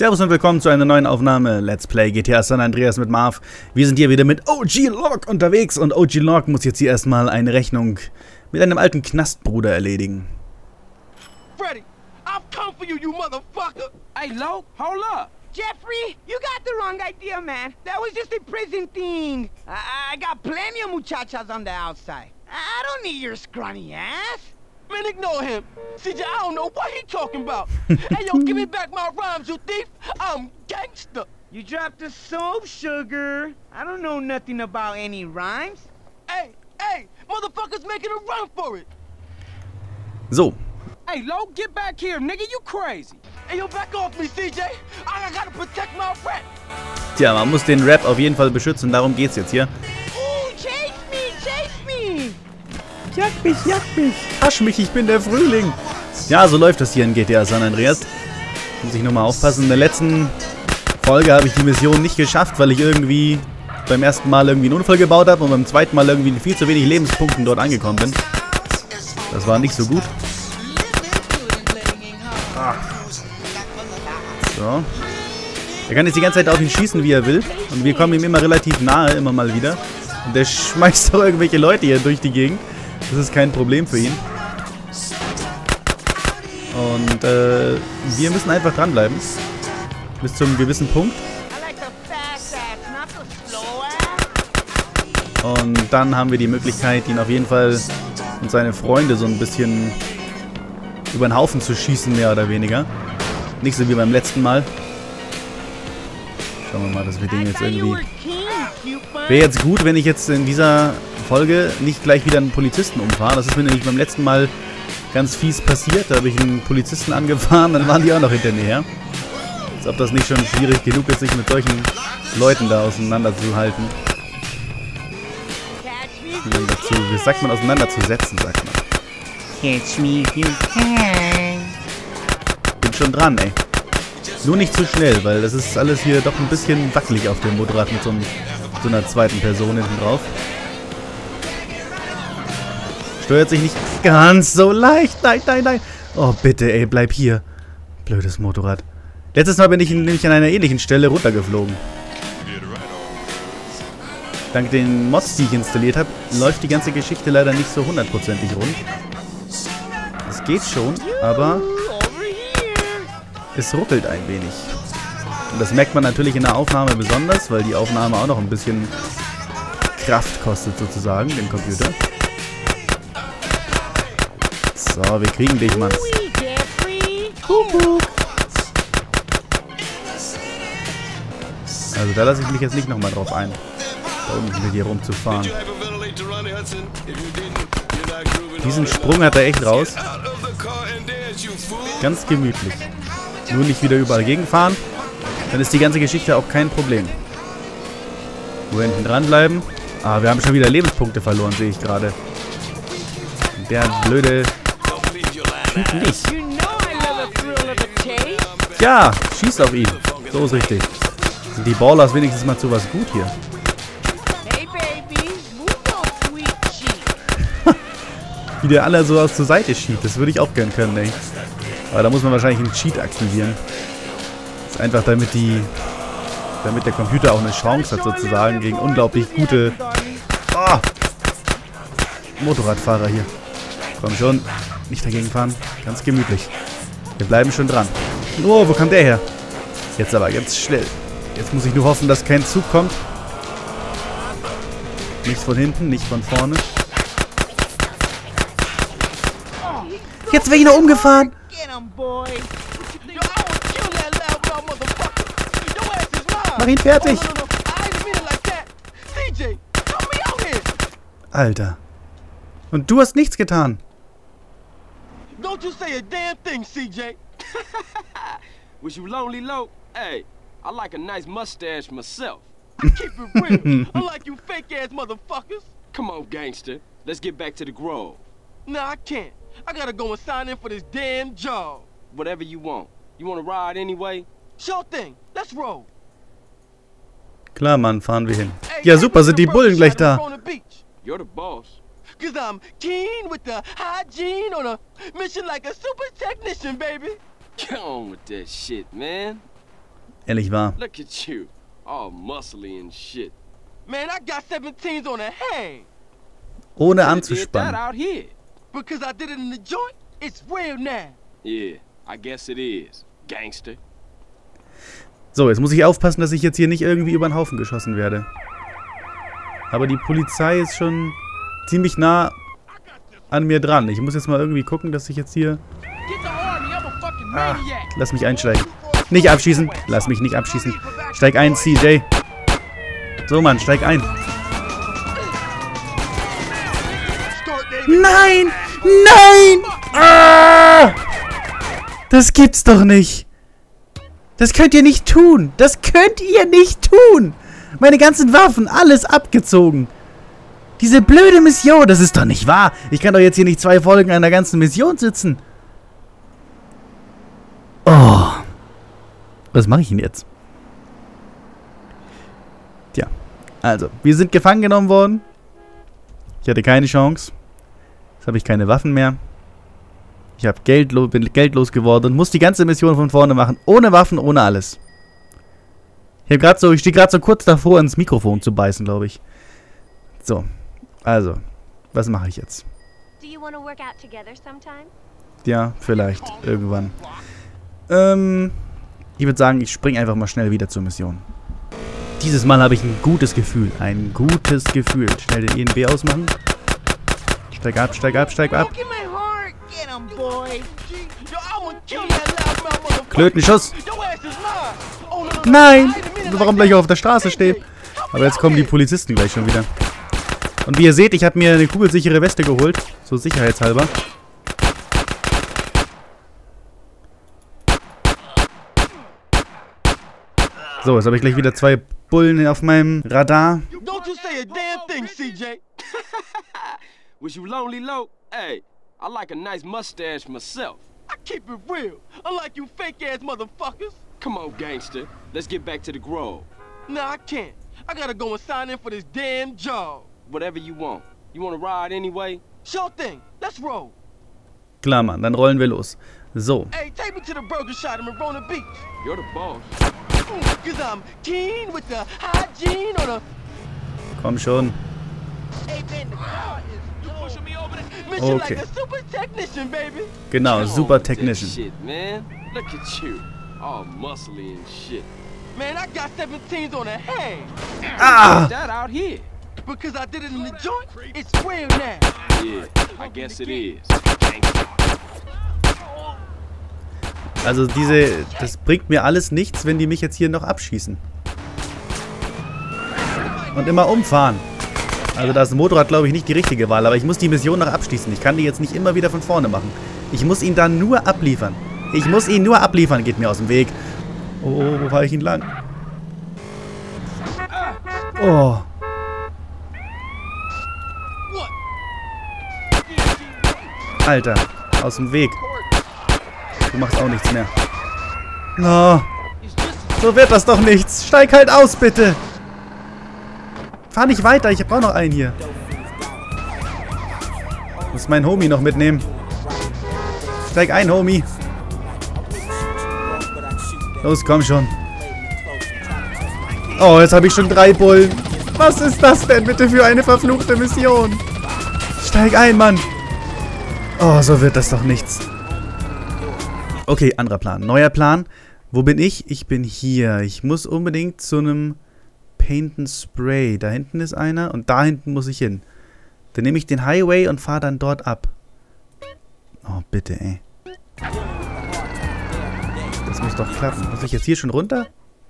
Servus und willkommen zu einer neuen Aufnahme Let's Play GTA San Andreas mit Marv. Wir sind hier wieder mit OG Locke unterwegs und OG Locke muss jetzt hier erstmal eine Rechnung mit einem alten Knastbruder erledigen. Freddy, I've come for you, you motherfucker! Hey, Lo, hold up! Jeffrey, you got the wrong idea, man. That was just a prison thing. I got plenty of muchachas on the outside. I don't need your scrawny ass. Man, ignore him. CJ, I don't know what he talking about. Hey, yo, give me back my rhymes, you thief. I'm gangster. You dropped the soap, sugar. I don't know nothing about any rhymes. Hey, motherfuckers making a run for it. So. Hey, Lo, get back here, nigga, you crazy. Hey, yo, back off me, CJ. I gotta protect my rap. Tja, man muss den Rap auf jeden Fall beschützen, darum geht's jetzt hier. Ooh, chase me! Jag mich! Hasch mich, ich bin der Frühling! Ja, so läuft das hier in GTA San Andreas. Muss ich nur mal aufpassen. In der letzten Folge habe ich die Mission nicht geschafft, weil ich irgendwie beim ersten Mal irgendwie einen Unfall gebaut habe und beim zweiten Mal irgendwie viel zu wenig Lebenspunkten dort angekommen bin. Das war nicht so gut. So. Er kann jetzt die ganze Zeit auf ihn schießen, wie er will. Und wir kommen ihm immer relativ nahe, immer mal wieder. Und der schmeißt auch irgendwelche Leute hier durch die Gegend. Das ist kein Problem für ihn. Und wir müssen einfach dranbleiben. Bis zu einem gewissen Punkt. Und dann haben wir die Möglichkeit, ihn auf jeden Fall und seine Freunde so ein bisschen über den Haufen zu schießen, mehr oder weniger. Nicht so wie beim letzten Mal. Schauen wir mal, dass wir den jetzt irgendwie... Wäre jetzt gut, wenn ich jetzt in dieser Folge nicht gleich wieder einen Polizisten umfahre. Das ist mir nämlich beim letzten Mal ganz fies passiert. Da habe ich einen Polizisten angefahren, dann waren die auch noch hinter mir her. Als ob das nicht schon schwierig genug ist, sich mit solchen Leuten da auseinanderzuhalten. Wie sagt man auseinanderzusetzen, sagt man. Catch me if you can. Bin schon dran, ey. Nur nicht zu schnell, weil das ist alles hier doch ein bisschen wackelig auf dem Motorrad mit so einer zweiten Person hinten drauf. Steuert sich nicht ganz so leicht. Nein. Oh, bitte, ey, bleib hier. Blödes Motorrad. Letztes Mal bin ich nämlich an einer ähnlichen Stelle runtergeflogen. Dank den Mods, die ich installiert habe, läuft die ganze Geschichte leider nicht so hundertprozentig rund. Es geht schon, aber es ruckelt ein wenig. Und das merkt man natürlich in der Aufnahme besonders, weil die Aufnahme auch noch ein bisschen Kraft kostet sozusagen, den Computer. So, wir kriegen dich, Mann. Also da lasse ich mich jetzt nicht nochmal drauf ein, da unten mit hier rumzufahren. Diesen Sprung hat er echt raus. Ganz gemütlich. Nur nicht wieder überall gegenfahren. Dann ist die ganze Geschichte auch kein Problem. Nur hinten dranbleiben. Ah, wir haben schon wieder Lebenspunkte verloren, sehe ich gerade. Der blöde Typ nicht. Ja, schieß auf ihn. So ist richtig. Sind die Ballers wenigstens mal zu was gut hier. Wie der alle so aus zur Seite schiebt. Das würde ich auch gern können, ey. Aber da muss man wahrscheinlich einen Cheat aktivieren. Das ist einfach damit der Computer auch eine Chance hat sozusagen gegen unglaublich gute Motorradfahrer hier. Komm schon, nicht dagegen fahren. Ganz gemütlich. Wir bleiben schon dran. Oh, wo kam der her? Jetzt aber, ganz schnell. Jetzt muss ich nur hoffen, dass kein Zug kommt. Nicht von hinten, nicht von vorne. Jetzt wäre ich noch umgefahren. Mach ihn fertig. Alter. Und du hast nichts getan. Don't you say a damn thing, CJ. Was you lonely, Lo? Hey, I like a nice mustache myself. I keep it real, unlike you fake-ass motherfuckers. Come on, gangster. Let's get back to the Grove. Nah, I can't. I gotta go and sign in for this damn job. Whatever you want. You wanna ride anyway? Sure thing. Let's roll. Klar, Mann, fahren wir hin. Ja, super, sind die Bullen gleich da. You're the boss. Cause I'm keen with the hygiene on a mission like a super technician, baby. Get on with that shit, man. Ehrlich wahr. Look at you, all muscly and shit. Man, I got 17s on the hang. Ohne Did that anzuspannen. out here. Because I did it in the joint, it's real now. Yeah, I guess it is, gangster. So, jetzt muss ich aufpassen, dass ich jetzt hier nicht irgendwie über den Haufen geschossen werde. Aber die Polizei ist schon ziemlich nah an mir dran. Ich muss jetzt mal irgendwie gucken, dass ich jetzt hier... Ah, lass mich einsteigen. Nicht abschießen. Lass mich nicht abschießen. Steig ein, CJ. So, Mann, steig ein. Nein! Nein! Ah! Das gibt's doch nicht. Das könnt ihr nicht tun. Das könnt ihr nicht tun. Meine ganzen Waffen, alles abgezogen. Diese blöde Mission, das ist doch nicht wahr. Ich kann doch jetzt hier nicht 2 Folgen einer ganzen Mission sitzen. Oh. Was mache ich denn jetzt? Tja, also, wir sind gefangen genommen worden. Ich hatte keine Chance. Jetzt habe ich keine Waffen mehr. Ich bin geldlos geworden und muss die ganze Mission von vorne machen. Ohne Waffen, ohne alles. Ich stehe gerade so kurz davor, ins Mikrofon zu beißen, glaube ich. So, also, was mache ich jetzt? Ja, vielleicht, irgendwann. Ich würde sagen, ich springe einfach mal schnell wieder zur Mission. Dieses Mal habe ich ein gutes Gefühl. Ein gutes Gefühl. Schnell den ENB ausmachen. Steig ab, steig ab, steig ab. Klötenschuss. Nein! Warum gleich auf der Straße stehen? Aber jetzt kommen die Polizisten gleich schon wieder. Und wie ihr seht, ich habe mir eine kugelsichere Weste geholt. So sicherheitshalber. So, jetzt habe ich gleich wieder 2 Bullen auf meinem Radar. Don't you say a damn thing, CJ. Was you lonely, low? Hey, I like a nice mustache myself. I keep it real, unlike you fake-ass motherfuckers. Come on, gangster. Let's get back to the Grove. Nah, I can't. I gotta go and sign in for this damn job. Whatever you want. You wanna ride anyway? Sure thing. Let's roll. Klar, Mann, dann rollen wir los. So. Hey, take me to the burger shop in Marona Beach. You're the boss. Cause I'm keen with the hygiene on the... Komm schon. Hey, man, the car is... You pushing me over the... Mission Okay. like a super technician, baby. Genau, Come super on with that Technician. Shit, man. Look at you, all muscly and shit. Man, I got 17s on the hang. Ah! That out here. Because I did it in the joint, it's real now. Yeah, I guess it is. Also das bringt mir alles nichts, wenn die mich jetzt hier noch abschießen. Und immer umfahren. Also das Motorrad, glaube ich, nicht die richtige Wahl. Aber ich muss die Mission noch abschließen. Ich kann die jetzt nicht immer wieder von vorne machen. Ich muss ihn dann nur abliefern. Ich muss ihn nur abliefern. Geht mir aus dem Weg. Oh, wo fahre ich ihn lang? Oh. Alter, aus dem Weg. Du machst auch nichts mehr. No. So wird das doch nichts. Steig halt aus, bitte. Fahr nicht weiter, ich brauche noch einen hier. Muss meinen Homie noch mitnehmen. Steig ein, Homie. Los, komm schon. Oh, jetzt habe ich schon 3 Bullen. Was ist das denn bitte für eine verfluchte Mission? Steig ein, Mann. Oh, so wird das doch nichts. Okay, anderer Plan. Neuer Plan. Wo bin ich? Ich bin hier. Ich muss unbedingt zu einem Paint and Spray. Da hinten ist einer und da hinten muss ich hin. Dann nehme ich den Highway und fahre dann dort ab. Oh, bitte, ey. Das muss doch klappen. Muss ich jetzt hier schon runter?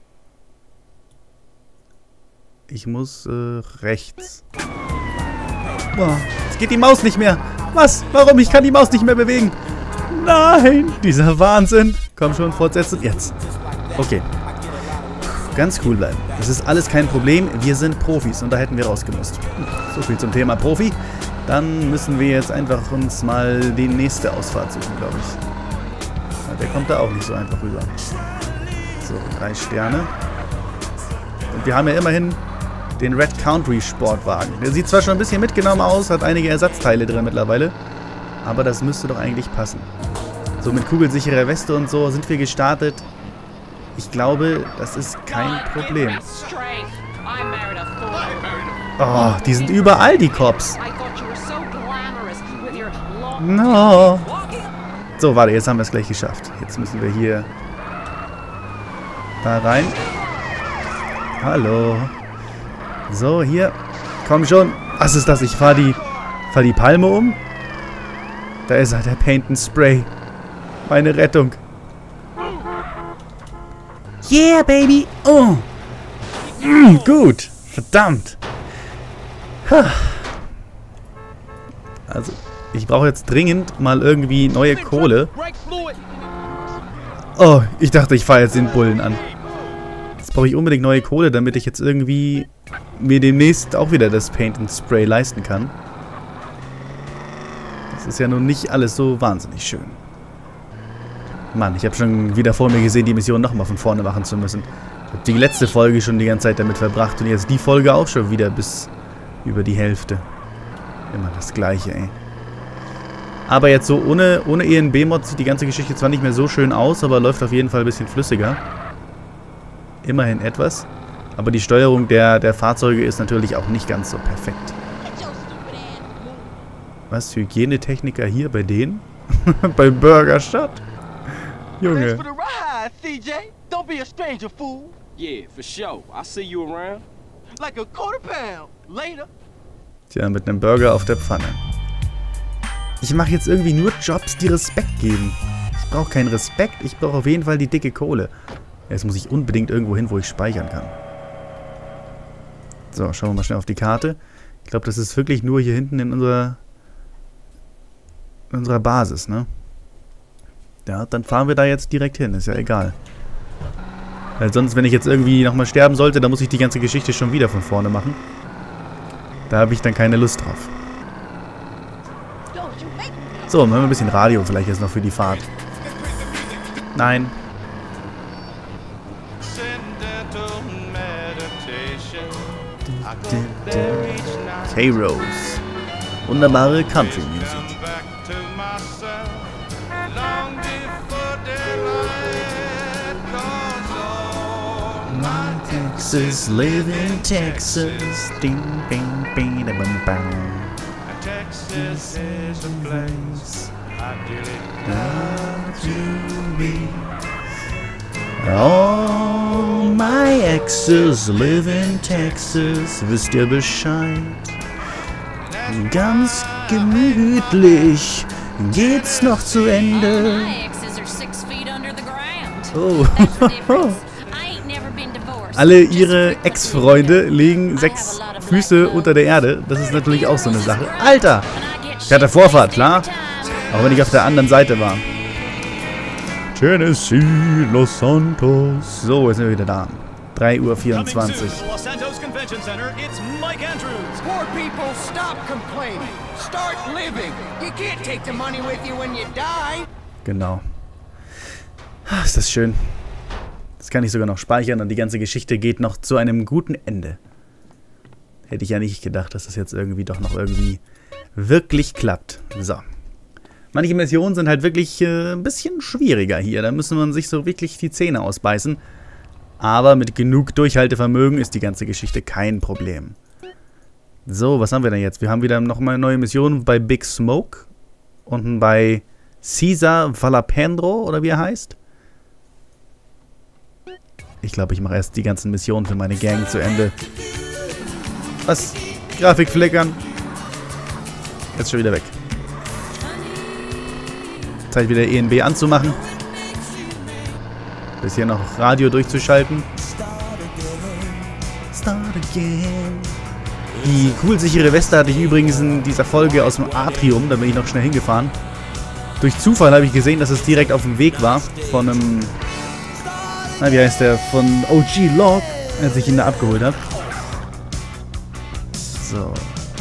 Ich muss rechts. Boah, jetzt geht die Maus nicht mehr. Was? Warum? Ich kann die Maus nicht mehr bewegen. Nein, dieser Wahnsinn. Komm schon, fortsetzen. Jetzt. Okay. Ganz cool bleiben. Das ist alles kein Problem. Wir sind Profis und da hätten wir rausgemusst. So viel zum Thema Profi. Dann müssen wir jetzt einfach uns mal die nächste Ausfahrt suchen, glaube ich. Ja, der kommt da auch nicht so einfach rüber. So, 3 Sterne. Und wir haben ja immerhin den Red Country Sportwagen. Der sieht zwar schon ein bisschen mitgenommen aus, hat einige Ersatzteile drin mittlerweile. Aber das müsste doch eigentlich passen. So mit kugelsicherer Weste und so sind wir gestartet. Ich glaube, das ist kein Problem. Oh, die sind überall, die Cops. No. So, warte, jetzt haben wir es gleich geschafft. Jetzt müssen wir hier da rein. Hallo. So, hier. Komm schon. Was ist das? Ich fahr die Palme um. Da ist er, der Paint and Spray. Meine Rettung. Yeah, baby. Oh. Gut. Verdammt. Also, ich brauche jetzt dringend mal irgendwie neue Kohle. Oh, ich dachte, ich fahre jetzt den Bullen an. Jetzt brauche ich unbedingt neue Kohle, damit ich jetzt irgendwie mir demnächst auch wieder das Paint and Spray leisten kann. Das ist ja nun nicht alles so wahnsinnig schön. Mann, ich habe schon wieder vor mir gesehen, die Mission nochmal von vorne machen zu müssen. Ich habe die letzte Folge schon die ganze Zeit damit verbracht und jetzt die Folge auch schon wieder bis über die Hälfte. Immer das Gleiche, ey. Aber jetzt so ohne ENB-Mod sieht die ganze Geschichte zwar nicht mehr so schön aus, aber läuft auf jeden Fall ein bisschen flüssiger. Immerhin etwas. Aber die Steuerung der Fahrzeuge ist natürlich auch nicht ganz so perfekt. Was? Hygienetechniker hier bei denen? Bei Burgerstadt? Junge. Yeah, for sure. I'll see you around. Like a quarter pound. Later. Tja, mit einem Burger auf der Pfanne. Ich mache jetzt irgendwie nur Jobs, die Respekt geben. Ich brauche keinen Respekt, ich brauche auf jeden Fall die dicke Kohle. Jetzt muss ich unbedingt irgendwo hin, wo ich speichern kann. So, schauen wir mal schnell auf die Karte. Ich glaube, das ist wirklich nur hier hinten in unserer Basis, ne? Ja, dann fahren wir da jetzt direkt hin, ist ja egal. Weil sonst, wenn ich jetzt irgendwie nochmal sterben sollte, dann muss ich die ganze Geschichte schon wieder von vorne machen. Da habe ich dann keine Lust drauf. So, machen wir ein bisschen Radio vielleicht jetzt noch für die Fahrt. Nein. K-Rose. Wunderbare Country Music. Texas, live in Texas. Ding, bing, bing, bing, bang. Texas is a place I love to be. All my exes live in Texas, wisst ihr Bescheid? Ganz gemütlich geht's noch zu Ende. Oh. Alle ihre Ex-Freunde legen 6 Füße unter der Erde. Das ist natürlich auch so eine Sache. Alter! Ich hatte Vorfahrt, klar. Auch wenn ich auf der anderen Seite war. Tennessee, Los Santos. So, jetzt sind wir wieder da. 3:24 Uhr. Genau. Ach, ist das schön. Das kann ich sogar noch speichern und die ganze Geschichte geht noch zu einem guten Ende. Hätte ich ja nicht gedacht, dass das jetzt irgendwie doch noch irgendwie wirklich klappt. So. Manche Missionen sind halt wirklich ein bisschen schwieriger hier. Da müssen man sich so wirklich die Zähne ausbeißen. Aber mit genug Durchhaltevermögen ist die ganze Geschichte kein Problem. So, was haben wir denn jetzt? Wir haben wieder nochmal eine neue Mission bei Big Smoke. Unten bei Cesar Valapendro, oder wie er heißt. Ich glaube, ich mache erst die ganzen Missionen für meine Gang zu Ende. Was? Grafik flickern. Jetzt schon wieder weg. Zeit wieder ENB anzumachen. Bis hier noch Radio durchzuschalten. Start again. Die kugelsichere Weste hatte ich übrigens in dieser Folge aus dem Atrium. Da bin ich noch schnell hingefahren. Durch Zufall habe ich gesehen, dass es direkt auf dem Weg war. Von einem... Na, wie heißt der? Von OG Log, als ich ihn da abgeholt habe. So.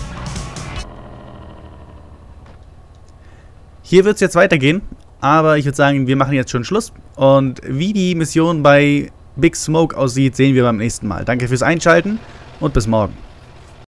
Hier wird es jetzt weitergehen. Aber ich würde sagen, wir machen jetzt schon Schluss. Und wie die Mission bei Big Smoke aussieht, sehen wir beim nächsten Mal. Danke fürs Einschalten und bis morgen.